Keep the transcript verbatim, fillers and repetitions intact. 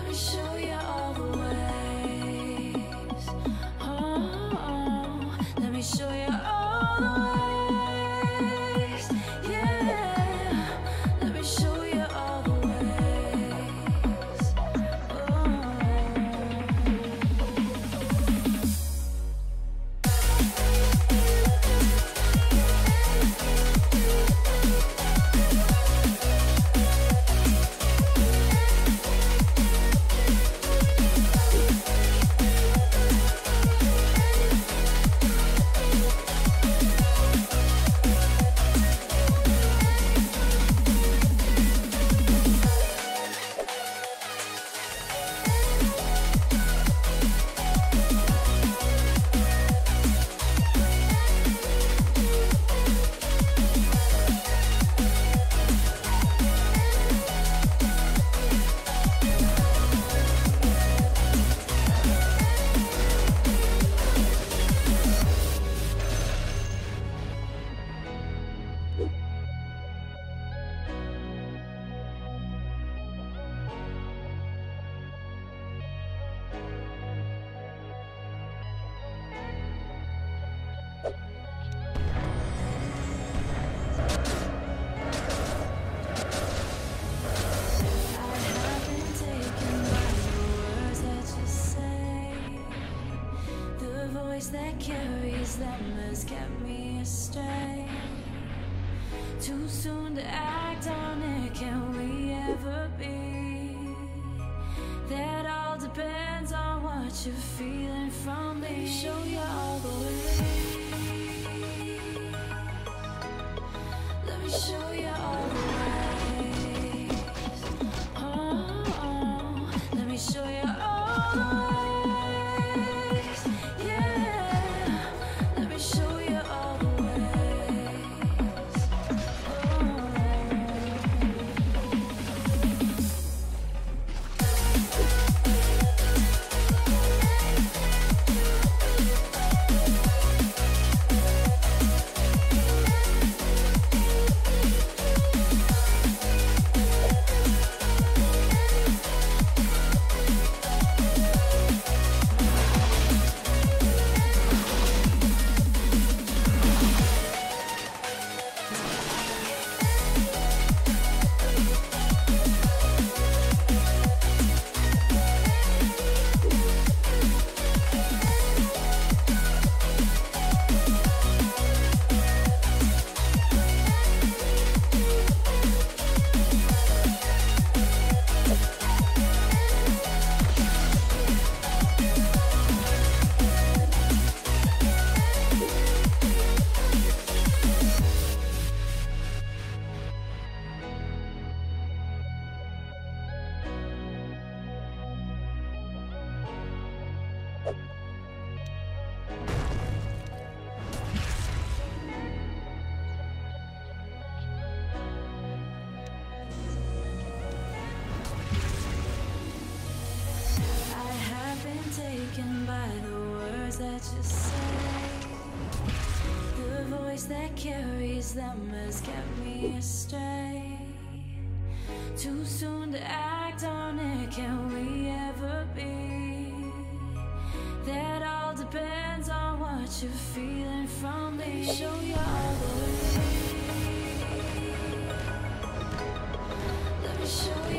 me show you all the ways. Oh, let me show you all the ways. Yeah, let me show you all the ways. Oh. That carries them has kept me astray. Too soon to act on it, can we ever be? That all depends on what you're feeling from me. Let me show you all the ways. Let me show you all the ways. Oh, oh, let me show you all the ways. Taken by the words that you say. The voice that carries them has kept me astray. Too soon to act on it, can we ever be? That all depends on what you're feeling from me. Let me show you all the ways. Let me show you